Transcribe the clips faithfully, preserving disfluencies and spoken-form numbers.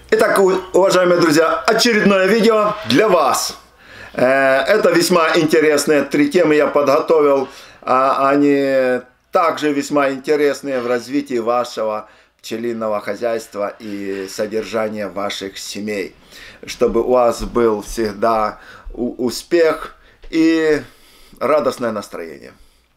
Итак, уважаемые друзья, очередное видео для вас. Это весьма интересные три темы я подготовил. Они также весьма интересные в развитии вашего пчелиного хозяйства и содержания ваших семей. Чтобы у вас был всегда успех и радостное настроение.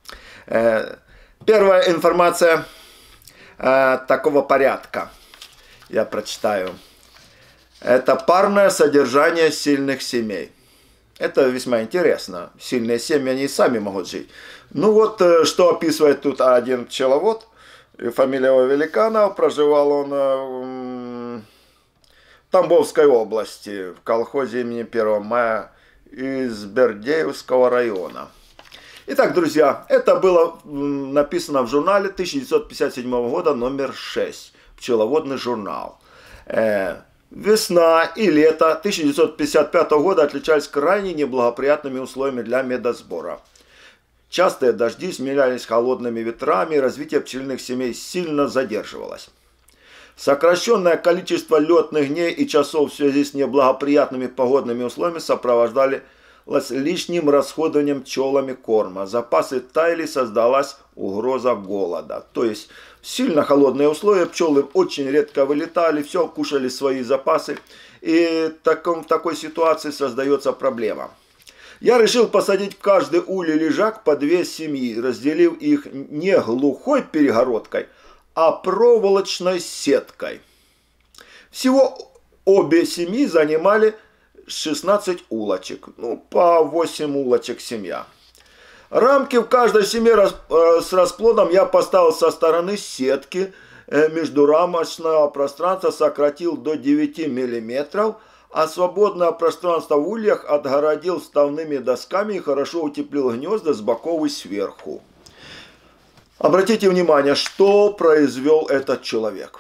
Первая информация такого порядка. Я прочитаю. Это парное содержание сильных семей. Это весьма интересно. Сильные семьи, они и сами могут жить. Ну вот, что описывает тут один пчеловод. Фамилия его Великанов. Проживал он в Тамбовской области, в колхозе имени первого мая из Бердеевского района. Итак, друзья, это было написано в журнале тысяча девятьсот пятьдесят седьмого года, номер шесть. Пчеловодный журнал. Весна и лето тысяча девятьсот пятьдесят пятого года отличались крайне неблагоприятными условиями для медосбора. Частые дожди сменялись холодными ветрами, и развитие пчелиных семей сильно задерживалось. Сокращенное количество летных дней и часов в связи с неблагоприятными погодными условиями сопровождались лишним расходованием пчелами корма. Запасы таяли, создалась угроза голода. То есть в сильно холодные условия пчелы очень редко вылетали, все кушали свои запасы. И в, таком, в такой ситуации создается проблема. Я решил посадить в каждый улей лежак по две семьи, разделив их не глухой перегородкой, а проволочной сеткой. Всего обе семьи занимали шестнадцать улочек, ну по восемь улочек семья. Рамки в каждой семье с расплодом я поставил со стороны сетки, междурамочного пространства сократил до девяти миллиметров, а свободное пространство в ульях отгородил вставными досками и хорошо утеплил гнезда с боков и сверху. Обратите внимание, что произвел этот человек.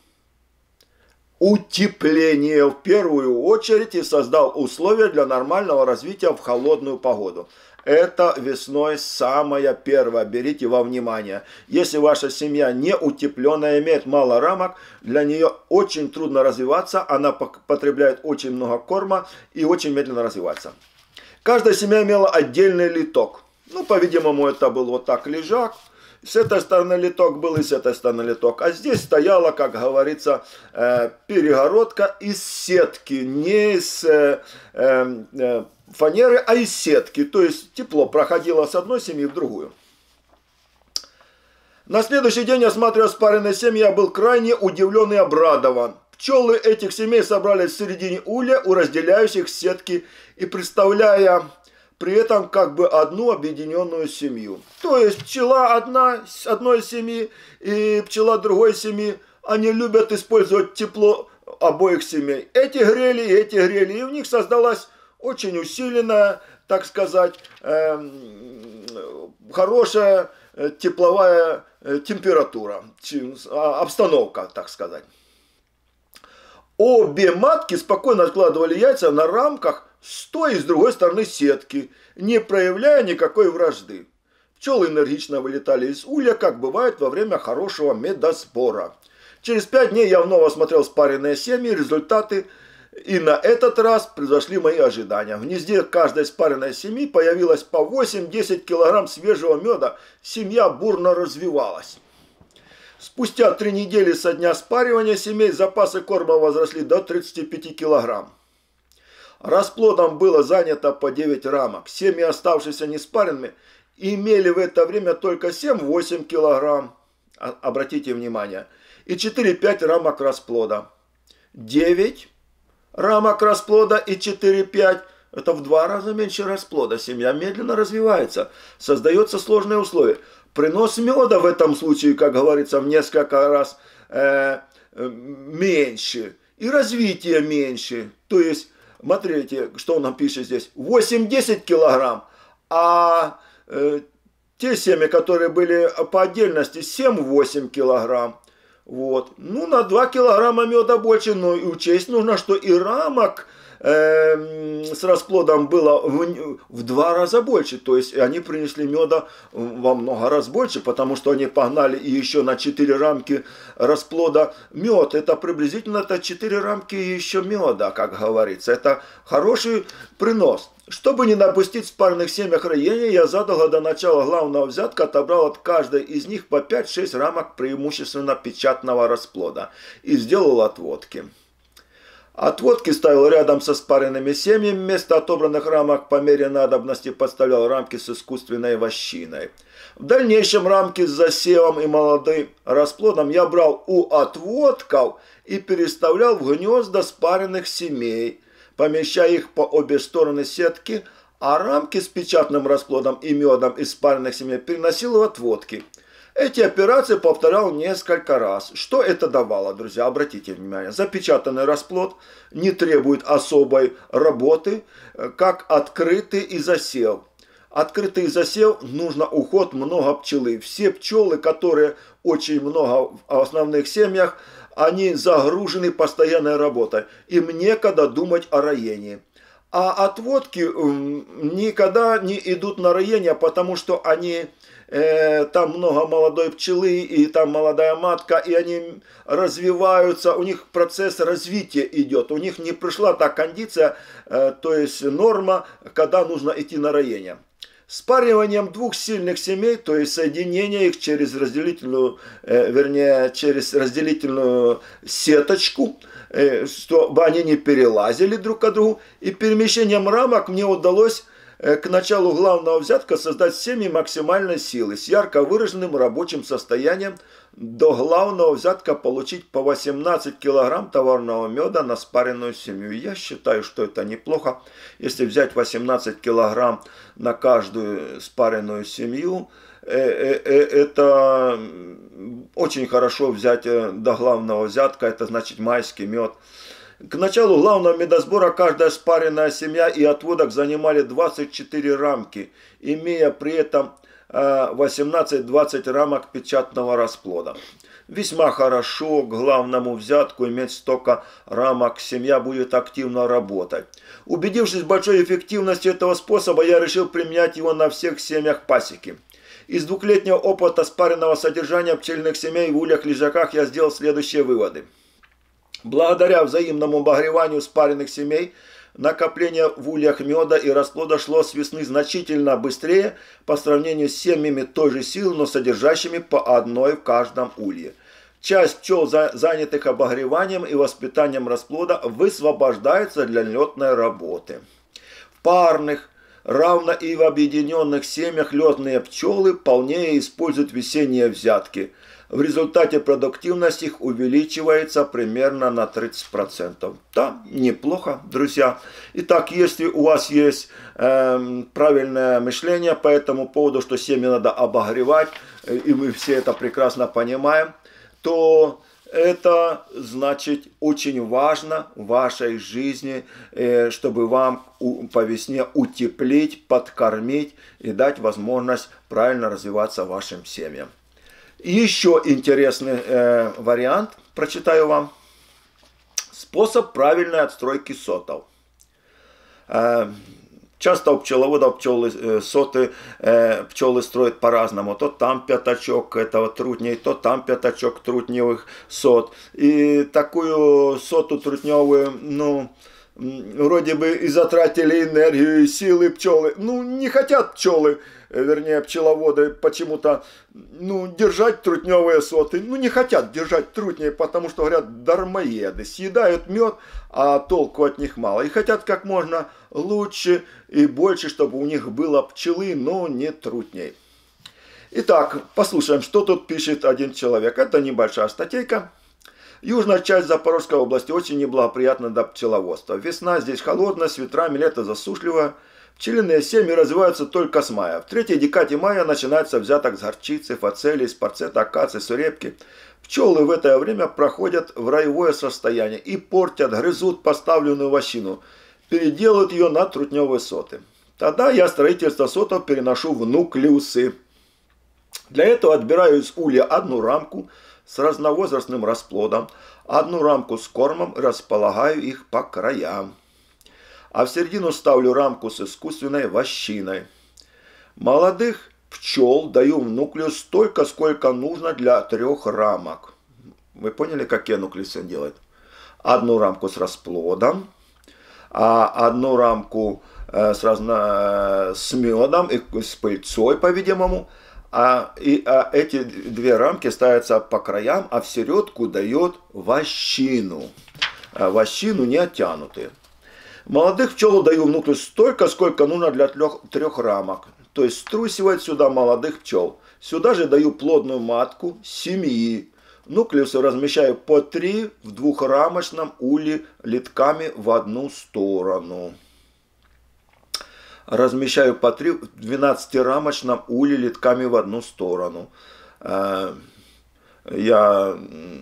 Утепление в первую очередь и создал условия для нормального развития в холодную погоду. Это весной самое первое, берите во внимание. Если ваша семья не утепленная, имеет мало рамок, для нее очень трудно развиваться, она потребляет очень много корма и очень медленно развивается. Каждая семья имела отдельный литок. Ну, по-видимому, это был вот так лежак. С этой стороны литок был и с этой стороны литок. А здесь стояла, как говорится, перегородка из сетки. Не из фанеры, а из сетки. То есть тепло проходило с одной семьи в другую. На следующий день, осматривая спаренные семьи, я был крайне удивлен и обрадован. Пчелы этих семей собрались в середине улья у разделяющих сетки и представляя при этом как бы одну объединенную семью. То есть пчела одна с одной семьи и пчела другой семьи, они любят использовать тепло обоих семей. Эти грели, эти грели, и у них создалась очень усиленная, так сказать, э, хорошая тепловая температура, обстановка, так сказать. Обе матки спокойно откладывали яйца на рамках с той и с другой стороны сетки, не проявляя никакой вражды. Пчелы энергично вылетали из улья, как бывает во время хорошего медосбора. Через пять дней я вновь осмотрел спаренные семьи, результаты, и на этот раз произошли мои ожидания. В гнезде каждой спаренной семьи появилось по восемь-десять килограмм свежего меда, семья бурно развивалась. Спустя три недели со дня спаривания семей запасы корма возросли до тридцати пяти килограмм. Расплодом было занято по девять рамок. Семьи, оставшиеся неспаренными, имели в это время только семь-восемь килограмм. Обратите внимание. И четыре-пять рамок расплода. девять рамок расплода и четыре-пять. Это в два раза меньше расплода. Семья медленно развивается. Создаются сложные условия. Принос меда в этом случае, как говорится, в несколько раз э, меньше. И развитие меньше. То есть, смотрите, что он нам пишет здесь. восемь-десять килограмм. А э, те семьи, которые были по отдельности, семь-восемь килограмм. Вот. Ну, на два килограмма меда больше. Но и учесть нужно, что и рамок э, с расплодом было в, в два раза больше. То есть они принесли меда во много раз больше, потому что они погнали и еще на четыре рамки расплода мед. Это приблизительно это четыре рамки еще меда, как говорится. Это хороший принос. Чтобы не допустить в спаренных семьях роения, я задолго до начала главного взятка отобрал от каждой из них по пять-шесть рамок преимущественно печатного расплода и сделал отводки. Отводки ставил рядом со спаренными семьями, вместо отобранных рамок по мере надобности подставлял рамки с искусственной вощиной. В дальнейшем рамки с засевом и молодым расплодом я брал у отводков и переставлял в гнезда спаренных семей, помещая их по обе стороны сетки, а рамки с печатным расплодом и медом из спаренных семей переносил в отводки. Эти операции повторял несколько раз. Что это давало, друзья? Обратите внимание. Запечатанный расплод не требует особой работы, как открытый и засев. Открытый засев нужно уход много пчелы. Все пчелы, которые очень много в основных семьях, они загружены постоянной работой. Им некогда думать о роении. А отводки никогда не идут на роение, потому что они, э, там много молодой пчелы, и там молодая матка, и они развиваются, у них процесс развития идет. У них не пришла та кондиция, э, то есть норма, когда нужно идти на роение. Спариванием двух сильных семей, то есть соединение их через разделительную, э, вернее, через разделительную сеточку, э, чтобы они не перелазили друг от друга, и перемещением рамок мне удалось э, к началу главного взятка создать семьи максимальной силы с ярко выраженным рабочим состоянием. До главного взятка получить по восемнадцать килограмм товарного меда на спаренную семью. Я считаю, что это неплохо. Если взять восемнадцать килограмм на каждую спаренную семью, это очень хорошо взять до главного взятка. Это значит майский мед. К началу главного медосбора каждая спаренная семья и отводок занимали двадцать четыре рамки, имея при этом восемнадцать-двадцать рамок печатного расплода. Весьма хорошо к главному взятку иметь столько рамок, семья будет активно работать. Убедившись в большой эффективности этого способа, я решил применять его на всех семьях пасеки. Из двухлетнего опыта спаренного содержания пчельных семей в ульях-лежаках я сделал следующие выводы. Благодаря взаимному обогреванию спаренных семей, накопление в ульях меда и расплода шло с весны значительно быстрее по сравнению с семьями той же силы, но содержащими по одной в каждом улье. Часть пчел, занятых обогреванием и воспитанием расплода, высвобождается для летной работы. В парных, равно и в объединенных семьях летные пчелы полнее используют весенние взятки. В результате продуктивность их увеличивается примерно на тридцать процентов. Да, неплохо, друзья. Итак, если у вас есть э, правильное мышление по этому поводу, что семьи надо обогревать, и мы все это прекрасно понимаем, то это значит очень важно в вашей жизни, э, чтобы вам у, по весне утеплить, подкормить и дать возможность правильно развиваться вашим семьям. Еще интересный э, вариант, прочитаю вам. Способ правильной отстройки сотов. Э, часто у пчеловодов пчелы, э, соты э, пчелы строят по-разному. То там пятачок этого трутней, то там пятачок трутневых сот. И такую соту трутневую, ну, вроде бы и затратили энергию, и силы пчелы. Ну, не хотят пчелы, вернее, пчеловоды почему-то, ну, держать трутневые соты. Ну, не хотят держать трутней, потому что, говорят, дармоеды. Съедают мед, а толку от них мало. И хотят как можно лучше и больше, чтобы у них было пчелы, но не трутней. Итак, послушаем, что тут пишет один человек. Это небольшая статейка. Южная часть Запорожской области очень неблагоприятна для пчеловодства. Весна здесь холодная, с ветрами, лето засушливое. Пчелиные семьи развиваются только с мая. В третьей декаде мая начинается взяток с горчицы, фацелии, спарцета, акации, сурепки. Пчелы в это время проходят в роевое состояние и портят, грызут поставленную вощину, переделают ее на трутневые соты. Тогда я строительство сотов переношу в нуклеусы. Для этого отбираю из улья одну рамку с разновозрастным расплодом, одну рамку с кормом и располагаю их по краям. а в середину ставлю рамку с искусственной вощиной. Молодых пчел даю в нуклеус столько, сколько нужно для трех рамок. Вы поняли, какие нуклеусы он делает? Одну рамку с расплодом, а одну рамку с, разно... с медом и с пыльцой, по-видимому. А, и, а эти две рамки ставятся по краям, а в середку дает вощину. А вощину не оттянутые. Молодых пчел даю в нуклеус столько, сколько нужно для трех, трех рамок. То есть струсивать сюда молодых пчел. Сюда же даю плодную матку семьи. Нуклеусы размещаю по три в двухрамочном улье литками в одну сторону. Размещаю по три в двенадцатирамочном улье литками в одну сторону. Я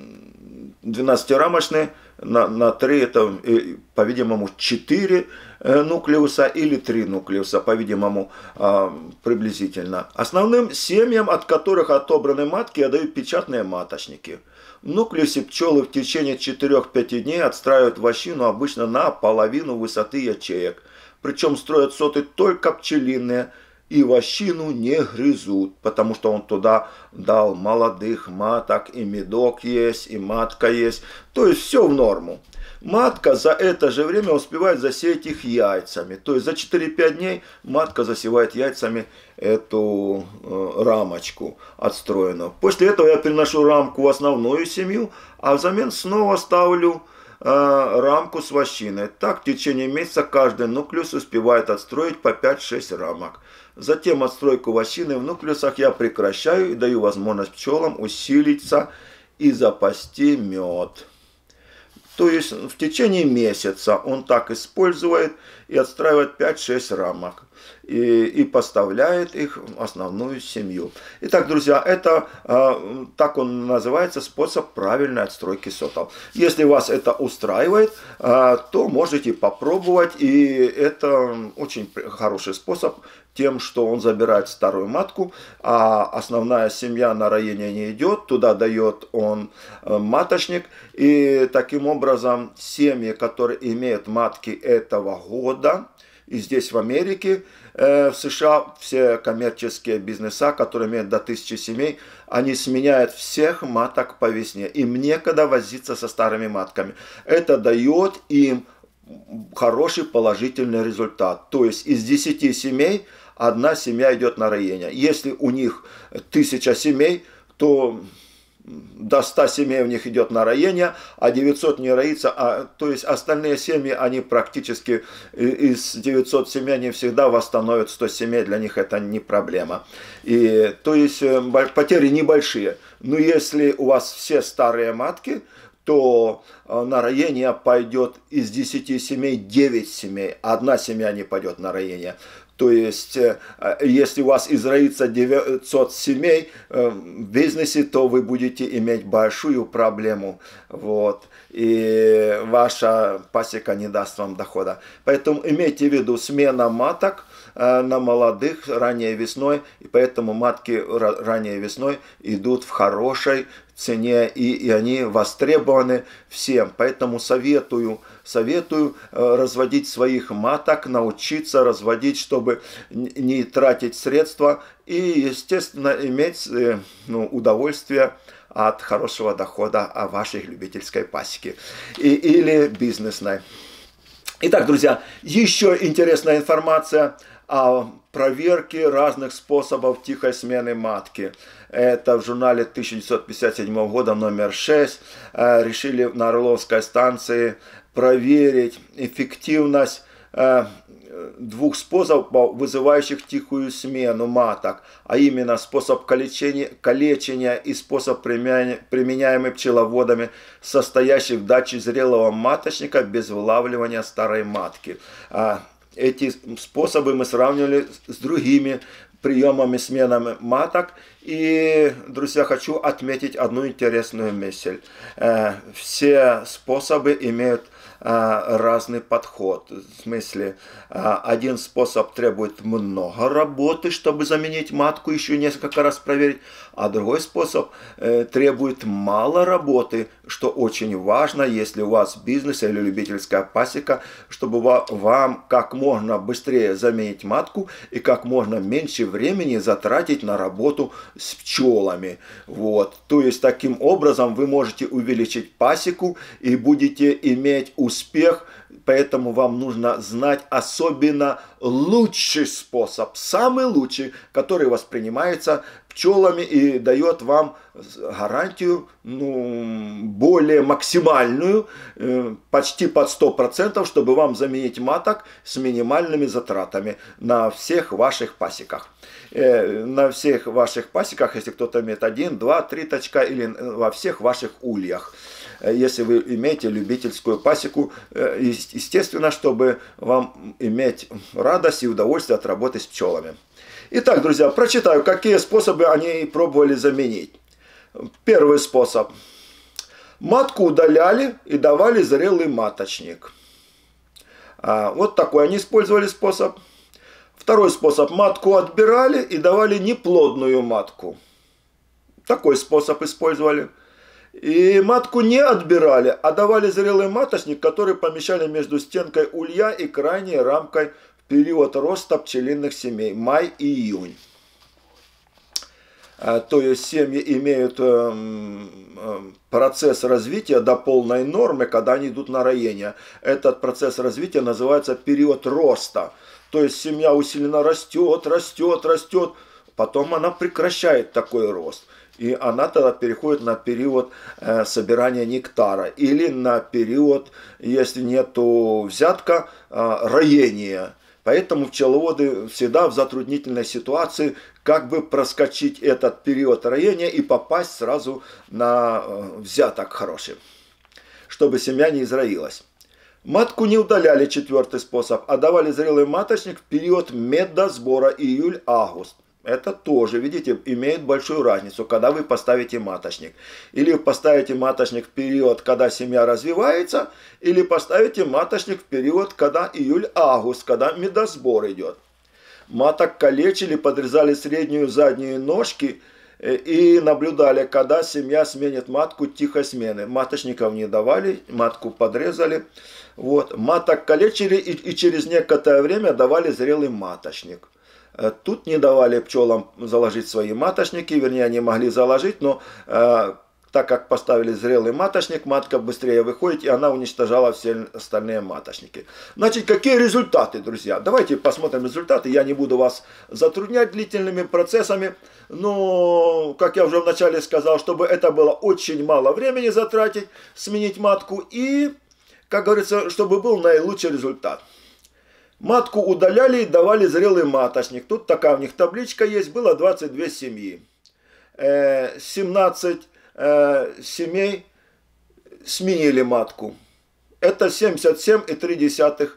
двенадцатирамочный на, на три, это, по-видимому, четыре нуклеуса или три нуклеуса, по-видимому, приблизительно. Основным семьям, от которых отобраны матки, я даю печатные маточники. В нуклеусе пчелы в течение четырёх-пяти дней отстраивают вощину обычно на половину высоты ячеек. Причем строят соты только пчелиные и вощину не грызут, потому что он туда дал молодых маток, и медок есть, и матка есть. То есть все в норму. Матка за это же время успевает засеять их яйцами. То есть за четыре-пять дней матка засевает яйцами эту э, рамочку отстроенную. После этого я переношу рамку в основную семью, а взамен снова ставлю рамку с вощиной. Так в течение месяца каждый нуклеус успевает отстроить по пять-шесть рамок. Затем отстройку вощины в нуклеусах я прекращаю и даю возможность пчелам усилиться и запасти мед. То есть в течение месяца он так использует и отстраивает пять-шесть рамок. И, и поставляет их в основную семью. Итак, друзья, это э, так он называется, способ правильной отстройки сотов. Если вас это устраивает, э, то можете попробовать. И это очень хороший способ тем, что он забирает старую матку, а основная семья на роение не идет, туда дает он э, маточник. И таким образом семьи, которые имеют матки этого года, и здесь в Америке, э, в США, все коммерческие бизнеса, которые имеют до тысячи семей, они сменяют всех маток по весне. Им некогда возиться со старыми матками. Это дает им хороший положительный результат. То есть из десяти семей одна семья идет на роение. Если у них тысяча семей, то до ста семей у них идет на роение, а девятьсот не роится. А, то есть остальные семьи, они практически из девятисот семей не всегда восстановят сто семей, для них это не проблема. И, то есть потери небольшие. Но если у вас все старые матки, то на роение пойдет из десяти семей девять семей, одна семья не пойдет на роение. То есть, если у вас изроится девятьсот семей в бизнесе, то вы будете иметь большую проблему. Вот. И ваша пасека не даст вам дохода. Поэтому имейте в виду смена маток на молодых ранее весной. И поэтому матки ранее весной идут в хорошей цене, и, и они востребованы всем. Поэтому советую, советую разводить своих маток, научиться разводить, чтобы не тратить средства и, естественно, иметь ну, удовольствие от хорошего дохода от вашей любительской пасеки и, или бизнесной. Итак, друзья, еще интересная информация о проверке разных способов тихой смены матки. Это в журнале тысяча девятьсот пятьдесят седьмого года номер шесть. Решили на Орловской станции проверить эффективность двух способов, вызывающих тихую смену маток, а именно способ калечения, калечения и способ, применяемый пчеловодами, состоящий в даче зрелого маточника без вылавливания старой матки. Эти способы мы сравнивали с другими приемами смены маток, И, друзья, хочу отметить одну интересную мысль. Все способы имеют разный подход. В смысле, один способ требует много работы, чтобы заменить матку, еще несколько раз проверить, а другой способ требует мало работы, что очень важно, если у вас бизнес или любительская пасека, чтобы вам как можно быстрее заменить матку и как можно меньше времени затратить на работу с пчелами. Вот. То есть, таким образом вы можете увеличить пасеку и будете иметь успех, поэтому вам нужно знать особенно лучший способ, самый лучший, который воспринимается пчелами и дает вам гарантию, ну, более максимальную, э, почти под сто процентов, чтобы вам заменить маток с минимальными затратами на всех ваших пасеках. Э, на всех ваших пасеках, если кто-то имеет один, два, три точка или во всех ваших ульях. Если вы имеете любительскую пасеку, естественно, чтобы вам иметь радость и удовольствие от работы с пчелами. Итак, друзья, прочитаю, какие способы они пробовали заменить. Первый способ. Матку удаляли и давали зрелый маточник. Вот такой они использовали способ. Второй способ. Матку отбирали и давали неплодную матку. Такой способ использовали. И матку не отбирали, а давали зрелый маточник, который помещали между стенкой улья и крайней рамкой в период роста пчелиных семей, май и июнь. То есть семьи имеют процесс развития до полной нормы, когда они идут на роение. Этот процесс развития называется период роста. То есть семья усиленно растет, растет, растет, потом она прекращает такой рост. И она тогда переходит на период э, собирания нектара или на период, если нету взятка, э, роения. Поэтому пчеловоды всегда в затруднительной ситуации, как бы проскочить этот период роения и попасть сразу на э, взяток хороший, чтобы семья не изроилась. Матку не удаляли, четвертый способ, а давали зрелый маточник в период медосбора июль-август. Это тоже, видите, имеет большую разницу, когда вы поставите маточник. Или вы поставите маточник в период, когда семья развивается, или поставите маточник в период, когда июль-август, когда медосбор идет. Маток калечили, подрезали среднюю и заднюю ножки и наблюдали, когда семья сменит матку тихой смены. Маточников не давали, матку подрезали. Вот. Маток калечили и, и через некоторое время давали зрелый маточник. Тут не давали пчелам заложить свои маточники, вернее, они могли заложить, но э, так как поставили зрелый маточник, матка быстрее выходит, и она уничтожала все остальные маточники. Значит, какие результаты, друзья? Давайте посмотрим результаты. Я не буду вас затруднять длительными процессами, но, как я уже вначале сказал, чтобы это было очень мало времени затратить, сменить матку, и, как говорится, чтобы был наилучший результат. Матку удаляли и давали зрелый маточник. Тут такая у них табличка есть. Было двадцать две семьи. семнадцать семей сменили матку. Это семьдесят семь и три десятых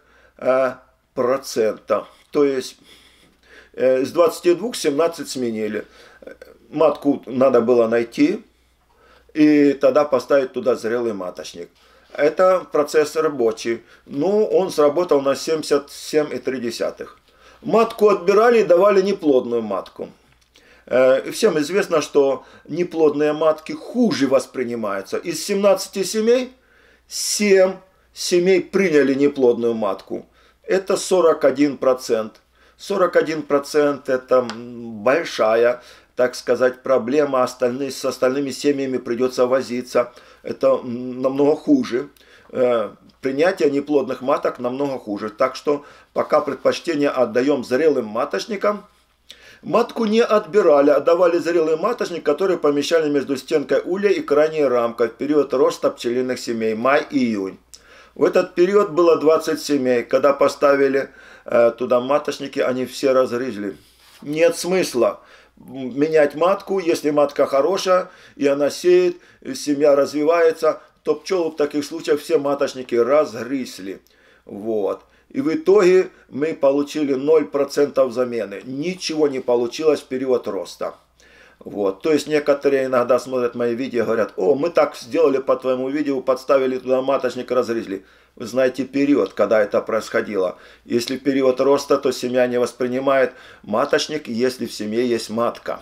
процента. То есть с двадцати двух семнадцать сменили. Матку надо было найти и тогда поставить туда зрелый маточник. Это процесс рабочий. Ну, он сработал на семьдесят семь и три десятых. Матку отбирали и давали неплодную матку. Всем известно, что неплодные матки хуже воспринимаются. Из семнадцати семей семь семей приняли неплодную матку. Это сорок один процент. сорок один процент это большая, так сказать, проблема. Остальные, с остальными семьями придется возиться. Это намного хуже. Принятие неплодных маток намного хуже. Так что пока предпочтение отдаем зрелым маточникам. Матку не отбирали, а давали зрелый маточник, который помещали между стенкой улья и крайней рамкой в период роста пчелиных семей, май и июнь. В этот период было двадцать семей. Когда поставили э, туда маточники, они все разгрызли. Нет смысла менять матку, если матка хорошая, и она сеет, и семья развивается, то пчелы в таких случаях все маточники разгрызли. Вот. И в итоге мы получили ноль процентов замены. Ничего не получилось в период роста. Вот. То есть некоторые иногда смотрят мои видео и говорят: о, мы так сделали по твоему видео, подставили туда маточник, разрезали. Вы знаете период, когда это происходило. Если период роста, то семья не воспринимает маточник, если в семье есть матка.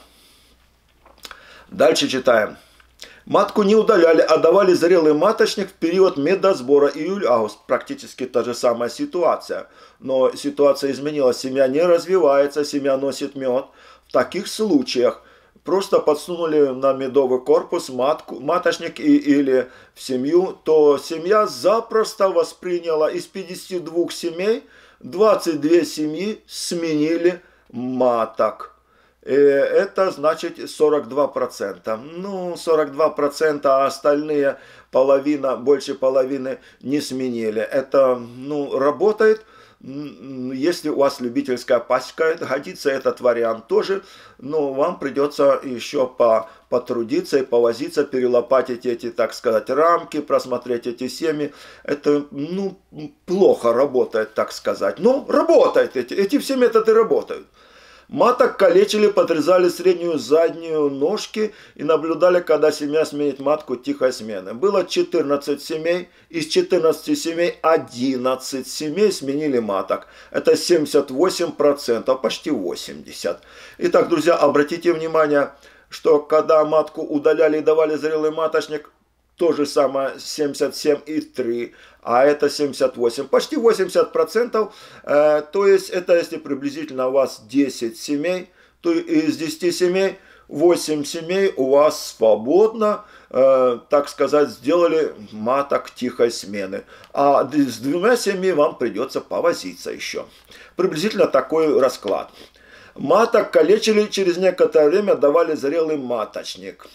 Дальше читаем. Матку не удаляли, а давали зрелый маточник в период медосбора июль-август. Практически та же самая ситуация. Но ситуация изменилась. Семья не развивается, семья носит мед. В таких случаях просто подсунули на медовый корпус матку, маточник и, или в семью, то семья запросто восприняла из пятидесяти двух семей, двадцать две семьи сменили маток. Это значит сорок два процента. Ну, сорок два процента, а остальные половина, больше половины не сменили. Это, ну, работает. Если у вас любительская пасека, годится этот вариант тоже, но вам придется еще по, потрудиться и повозиться, перелопатить эти, так сказать, рамки, просмотреть эти семьи. Это, ну, плохо работает, так сказать. Но работает, эти, эти все методы работают. Маток калечили, подрезали среднюю заднюю ножки и наблюдали, когда семья сменит матку тихой смены. Было четырнадцать семей, из четырнадцати семей одиннадцать семей сменили маток. Это семьдесят восемь процентов, почти восемьдесят процентов. Итак, друзья, обратите внимание, что когда матку удаляли и давали зрелый маточник, то же самое семьдесят семь и три процента. А это семьдесят восемь, почти восемьдесят процентов, э, то есть это если приблизительно у вас десять семей, то из десяти семей восемь семей у вас свободно, э, так сказать, сделали маток тихой смены. А с двумя семьями вам придется повозиться еще. Приблизительно такой расклад. Маток калечили, через некоторое время давали зрелый маточник.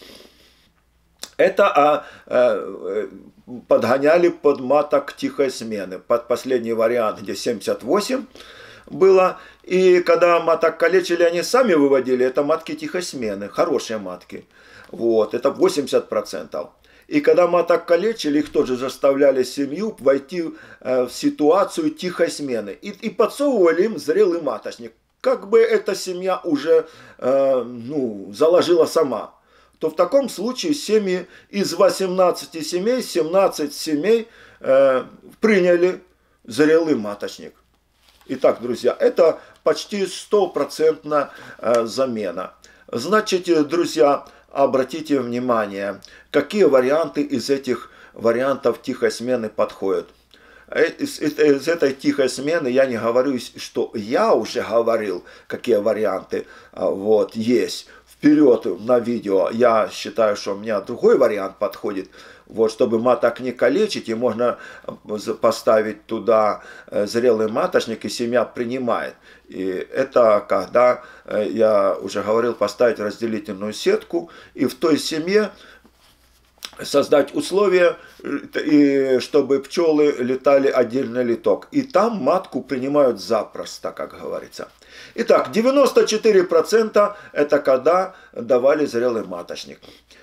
Это а, э, подгоняли под маток тихой смены, под последний вариант, где семьдесят восемь было. И когда маток калечили, они сами выводили, это матки тихой смены, хорошие матки. Вот, это восемьдесят процентов. И когда маток калечили, их тоже заставляли семью войти э, в ситуацию тихой смены. И, и подсовывали им зрелый маточник. Как бы эта семья уже э, ну, заложила сама. То в таком случае семьи из восемнадцати семей, семнадцать семей э, приняли зрелый маточник. Итак, друзья, это почти стопроцентная э, замена. Значит, друзья, обратите внимание, какие варианты из этих вариантов тихой смены подходят. Из, из, из этой тихой смены я не говорю, что я уже говорил, какие варианты вот, есть. Вперед на видео, я считаю, что у меня другой вариант подходит, вот, чтобы маток не калечить, и можно поставить туда зрелый маточник, и семья принимает. И это когда, я уже говорил, поставить разделительную сетку, и в той семье создать условия, и чтобы пчелы летали отдельно литок. И там матку принимают запросто, как говорится. Итак, девяносто четыре процента это когда давали зрелый маточник,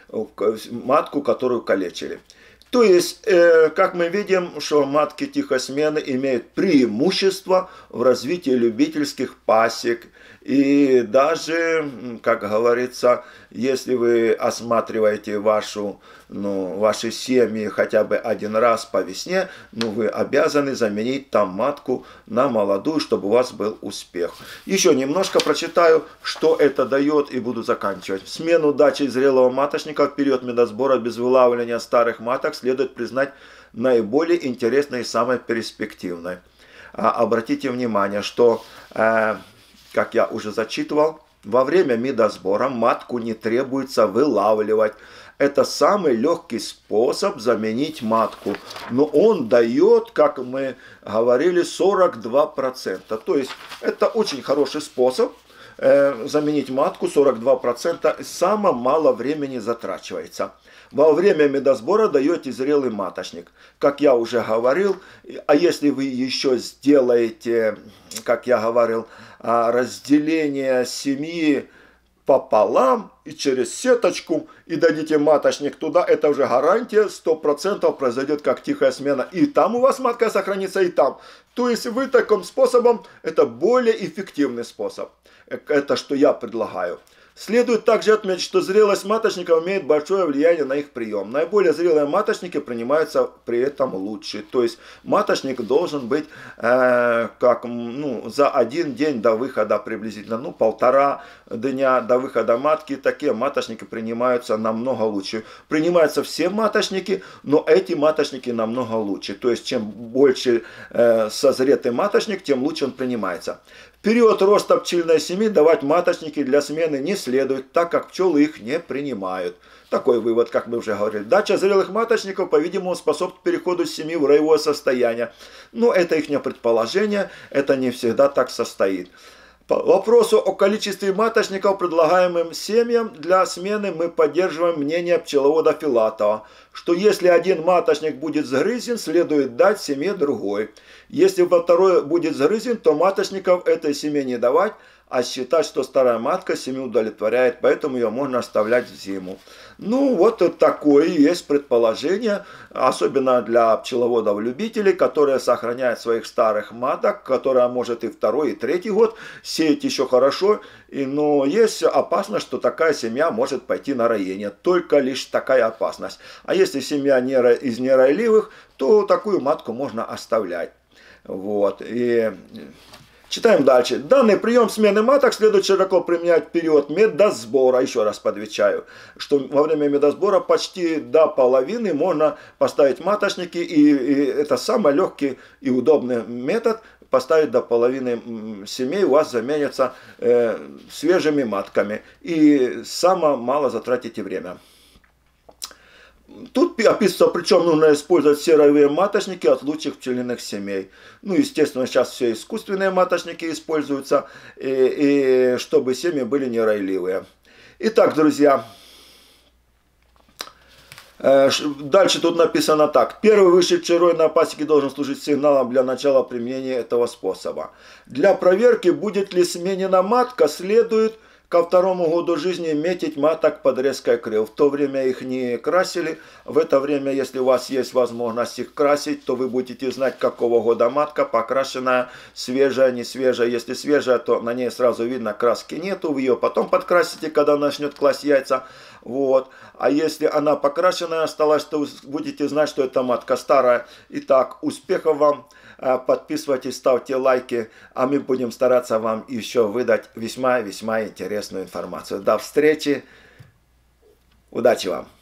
матку, которую калечили. То есть, э, как мы видим, что матки тихой смены имеют преимущество в развитии любительских пасек. И даже, как говорится, если вы осматриваете вашу, ну, ваши семьи хотя бы один раз по весне, ну, вы обязаны заменить там матку на молодую, чтобы у вас был успех. Еще немножко прочитаю, что это дает, и буду заканчивать. Смену дачи зрелого маточника в период медосбора без вылавливания старых маток следует признать наиболее интересной и самой перспективной. А, обратите внимание, что... Э, как я уже зачитывал, во время медосбора матку не требуется вылавливать. Это самый легкий способ заменить матку. Но он дает, как мы говорили, сорок два процента. То есть это очень хороший способ э, заменить матку, сорок два процента. Самое мало времени затрачивается. Во время медосбора даете зрелый маточник. Как я уже говорил, а если вы еще сделаете, как я говорил, разделение семьи пополам и через сеточку и дадите маточник туда, это уже гарантия, сто процентов произойдет как тихая смена. И там у вас матка сохранится, и там. То есть вы таким способом, это более эффективный способ. Это что я предлагаю. Следует также отметить, что зрелость маточников имеет большое влияние на их прием. Наиболее зрелые маточники принимаются при этом лучше. То есть маточник должен быть э, как, ну, за один день до выхода приблизительно, ну, полтора дня до выхода матки. Такие маточники принимаются намного лучше. Принимаются все маточники, но эти маточники намного лучше. То есть чем больше э, созретый маточник, тем лучше он принимается. В период роста пчельной семьи давать маточники для смены не следует, так как пчелы их не принимают. Такой вывод, как мы уже говорили. Дача зрелых маточников, по-видимому, способствует переходу семьи в роевое состояние. Но это их предположение, это не всегда так состоит. По вопросу о количестве маточников, предлагаемым семьям для смены, мы поддерживаем мнение пчеловода Филатова, что если один маточник будет сгрызен, следует дать семье другой. Если во второй будет сгрызен, то маточников этой семье не давать, а считать, что старая матка семью удовлетворяет, поэтому ее можно оставлять в зиму. Ну, вот такое есть предположение, особенно для пчеловодов-любителей, которые сохраняют своих старых маток, которые, может, и второй, и третий год сеять еще хорошо, и, но есть опасность, что такая семья может пойти на роение, только лишь такая опасность. А если семья не, из неройливых, то такую матку можно оставлять. Вот, и... Читаем дальше. Данный прием смены маток следует широко применять в период медосбора. Еще раз подвечаю, что во время медосбора почти до половины можно поставить маточники. И, и это самый легкий и удобный метод. Поставить до половины семей, у вас заменятся э, свежими матками. И само мало затратите время. Тут описывается, причем нужно использовать все роевые маточники от лучших пчелиных семей. Ну, естественно, сейчас все искусственные маточники используются, и, и чтобы семьи были не ройливые. Итак, друзья, дальше тут написано так. Первый вышедший рой на пасеке должен служить сигналом для начала применения этого способа. Для проверки, будет ли сменена матка, следует ко второму году жизни метить маток под резкой крыл. В то время их не красили. В это время, если у вас есть возможность их красить, то вы будете знать, какого года матка, покрашенная, свежая, не свежая. Если свежая, то на ней сразу видно, краски нету. Вы ее потом подкрасите, когда начнет класть яйца. Вот. А если она покрашенная осталась, то вы будете знать, что это матка старая. Итак, успехов вам. Подписывайтесь, ставьте лайки, а мы будем стараться вам еще выдать весьма-весьма интересную информацию. До встречи, удачи вам!